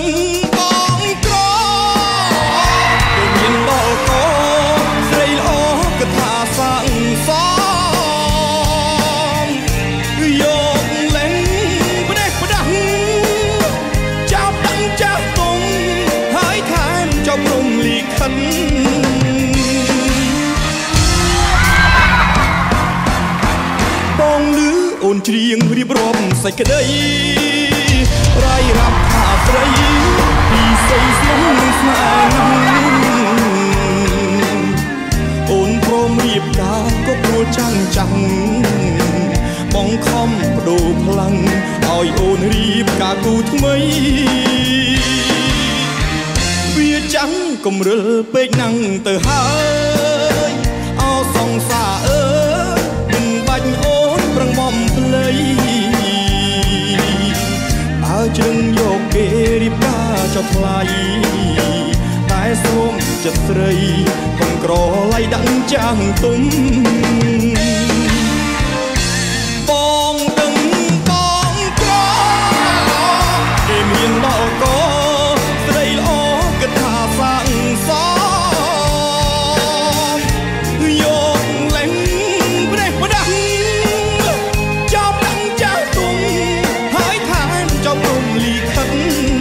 បងក្រគេមានដល់កស្រីល្អគិតថាសាំងសមយកលេងផ្ដេសផ្ដាស់ចាប់ដឹងចាស់ទុំហើយថែមចោលព្រំលីខិនបងលឺអូនច្រៀងរៀបរាប់សេចក្តីរាយរាប់ថាស្រីពីស្រីស្មុំស្នេហ៍អូនព្រមរៀបការក៏ព្រោះចាំងចាំងបងខំបដូរផ្លាំងឲ្យអូនរៀបការគូថ្មីវាចាំងកំរិលពេកណាំងទៅហើយអោសង្សារអើយមិនបាច់អូនប្រងបំភ្លៃើជ្រឹងយកគេរៀបការចុះថ្លៃតែសូមចិត្តស្រីកុំក្រឡៃដាក់ចាំងទុំបងដឹងបងក្រគេមានដល់កស្រីល្អគិតថាសាំងសមយកលេងផ្ដេសផ្ដាស់ចាប់ដឹងចាស់ទុំហើយថែមចោលព្រំលីខិន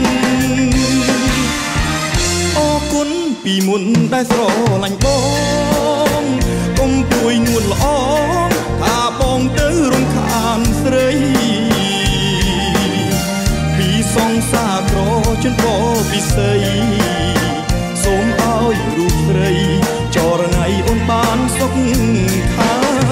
អរគុណពីមុនដែលស្រឡាញ់បងកុំពួយនួនល្អថាបងទៅរំខានស្រីពីសង្សារក្រជូនបងពិសីសូមឲ្យរូបស្រីចរណៃអូនបានសុខខា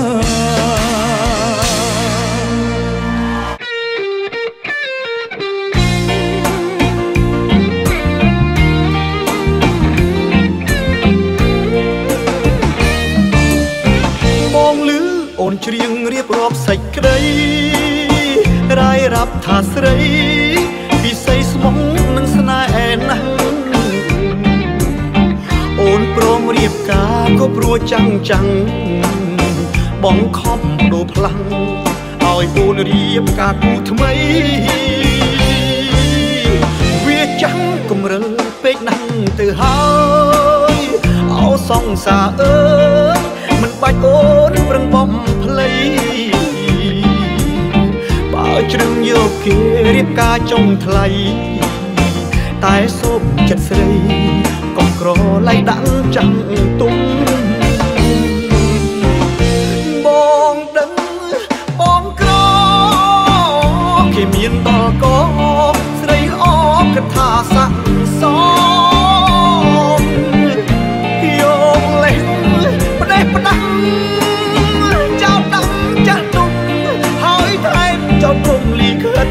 អូនច្រៀងរៀបរាប់សេចក្តីរាយរាប់ថាស្រីពិសីស្មុំនឹងស្នេហ៍ណាស់អូនព្រមរៀបការក៏ព្រោះចាំងចាំងបងខំដូរផ្លាំងឲ្យអូនរៀបការគូថ្មីវាចាំងកំរិលពេកណាស់ទៅហើយអោសង្សារអើយមិនបាច់អូនប្រឹងបំភ្លៃបើជ្រឹងយកគេរៀបការចុងថ្លៃតែសូមចិត្តស្រីកុំក្រឡៃដាក់ចាំងទុំបងដឹងបងក្រគេមានដល់កស្រីល្អគិតថាសាក់សមយកលេងផ្ដេសផ្ដាស់ចោលដឹងចាស់ទុំហើយថែមចោលព្រំលីខិន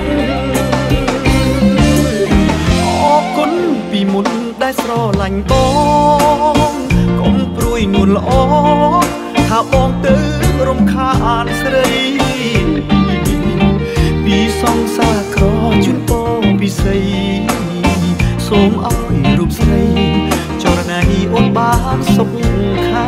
អរគុណពីមុនដែលស្រឡាញ់បងកុំព្រួយនួនល្អថាបងទៅរំខានស្រីពីសង្សារក្រជូនបងពិសីសូមឲ្យរូបស្រីចរណៃអូនបានសុខខា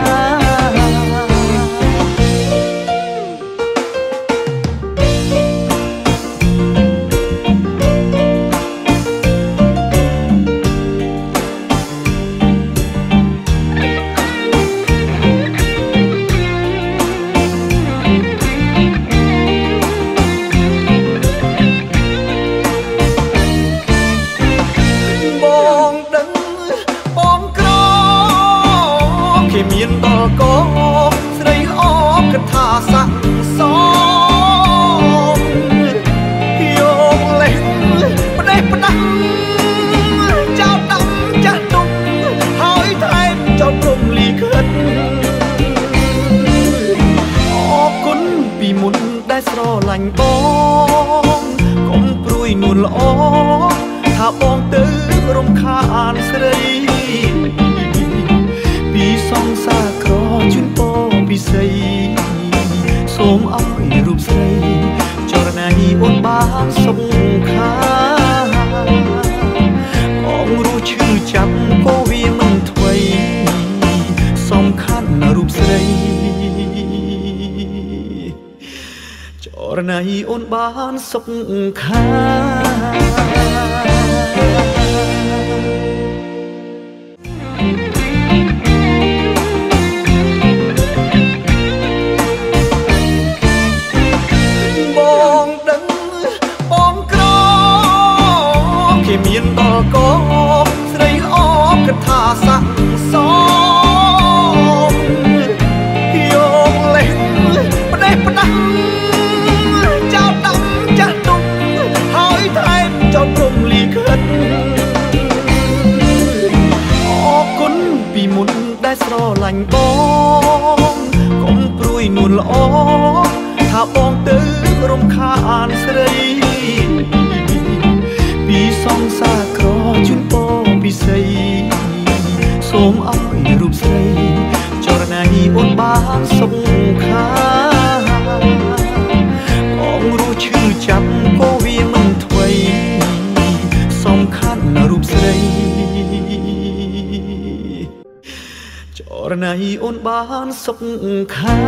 មានដល់កស្រីល្អគិតថាសាក់សមយកលេងផ្ដេសផ្ដាស់ចោលដឹងចាស់ទុំហើយថែមចោលព្រំលីខិនអរគុណពីមុនដែលស្រឡាញ់បងកុំព្រួយនួនល្អថាបងទៅរំខានស្រីពីសង្សារក្រជូនបងពិសីសូមឲ្យរូបស្រីចរណៃអូនបានសុខខាបងរស់ឈឺចាប់ក៏វាមិនថ្មីសំខាន់រូបស្រីចរណៃអូនបានសុខខាថាសាក់សមយកលេសផ្ដេសផ្ដាំចោលដំចាស់ទុំហើយថែមចោលព្រំលីខិតអរគុណពីមុនដែលស្រឡាញ់បងកុំព្រួយនួនល្អថាបងទៅរំខានស្រីពីសង្សារក្រជូនបងពិសីសូមឲ្យរូបស្រីចរណៃអូនបានសុខាបងរស់ឈឺចាប់ក៏វាមិនថ្មីសំខាន់ណារូបស្រីចរណៃអូនបានសុខា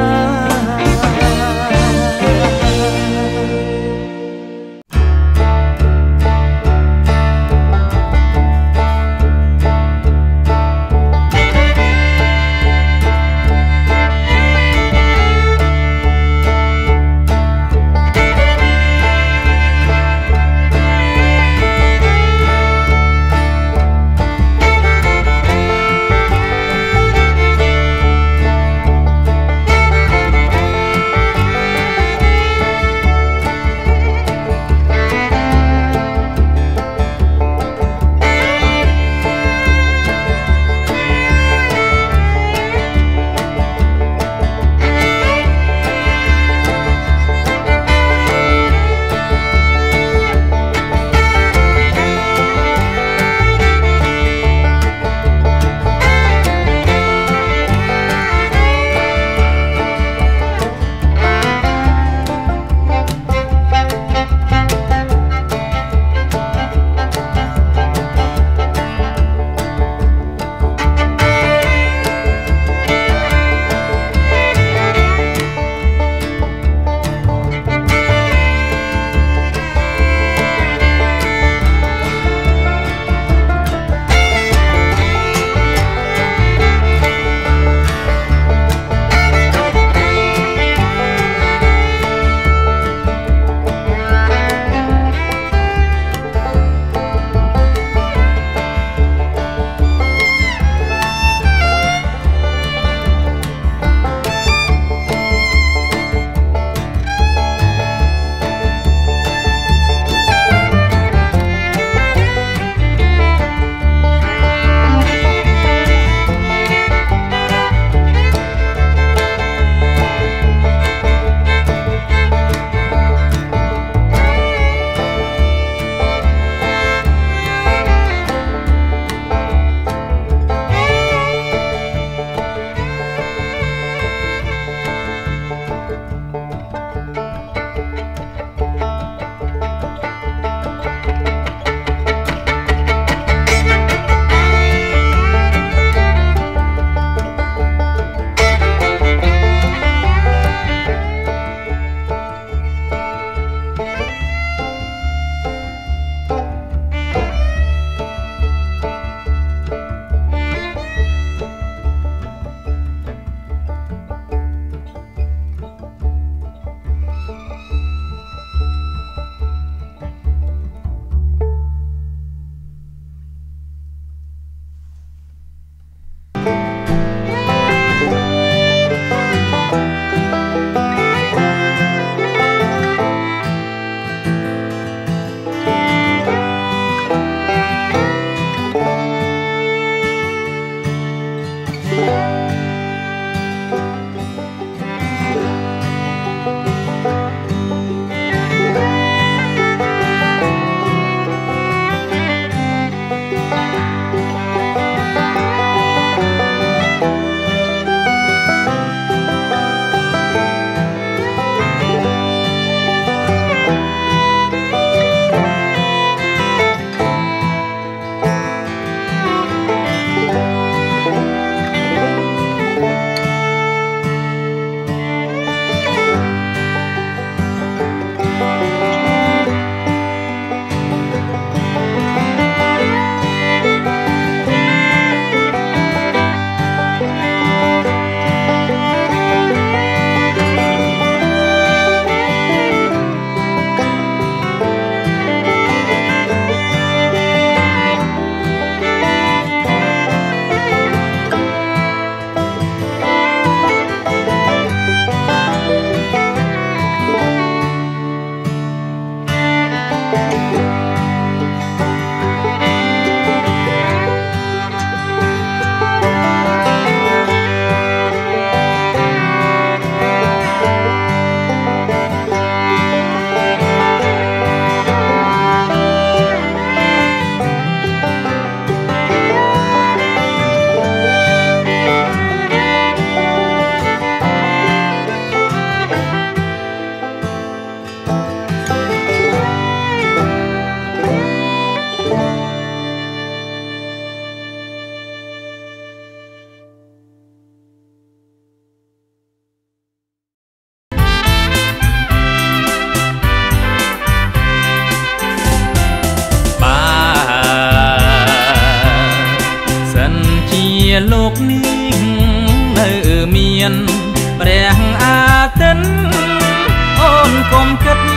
នេះនៅមានព្រះអាទិត្យអូនកុំគិត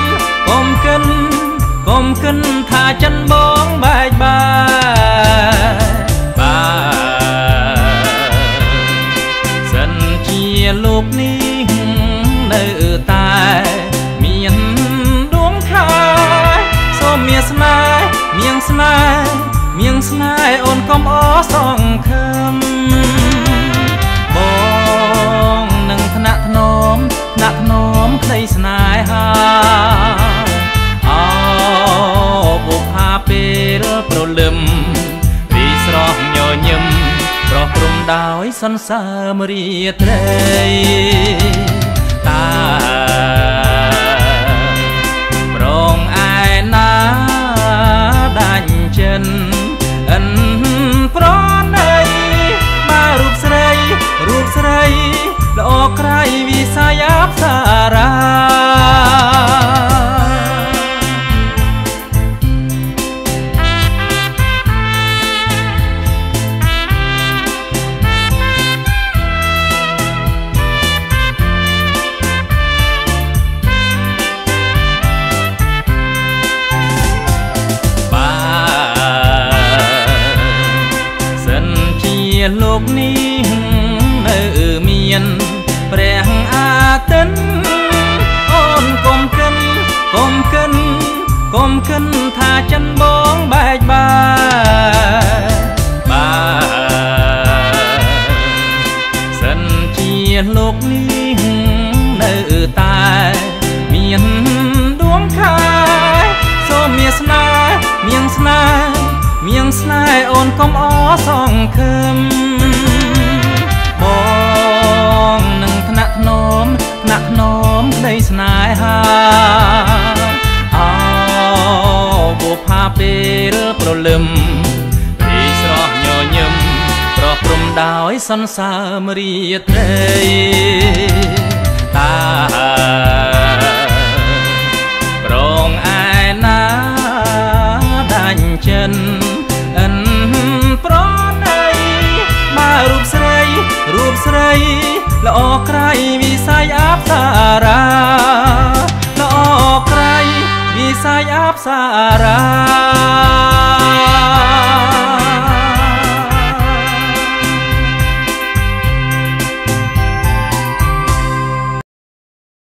ថាចិនបងបែកបាយសិនជាលោកនេះនៅតែមានដួងខែសូមមានស្នេហ៍មៀងស្នេហ៍អូនកុំអសង្ឃឹមបងនឹងថ្នាក់ថ្នមក្តីស្នេហាបុប្ផាពេលព្រលឹមរីស្រស់ញញឹមប្រោះព្រំដោយសន្សើមរាត្រីតាប្រងឯណាដាច់ចិនប្រណីมาរូបស្រីល្អក្រៃវិសាយអប្សរាលោកនេះនៅមានព្រះអាទិត្យអូនកុំគិនថាចិនបងបែកបាយសិនជាលោកនេះនៅតែមានដួងខែសូមមានស្នេហ៍មៀងស្នេហ៍អូនកុំអសង្ឃឹមបងនឹងថ្នាក់ថ្នមក្តីស្នេហាបុប្ផាពេលព្រលឹមរីស្រស់ញញឹមប្រោះព្រំដោយសន្សើមរាត្រីតាប្រងឯណាដាច់ចិនប្រណីมาរូបស្រីល្អក្រៃវិសាយអប្សរាល្អក្រៃវិសាយអប្សរា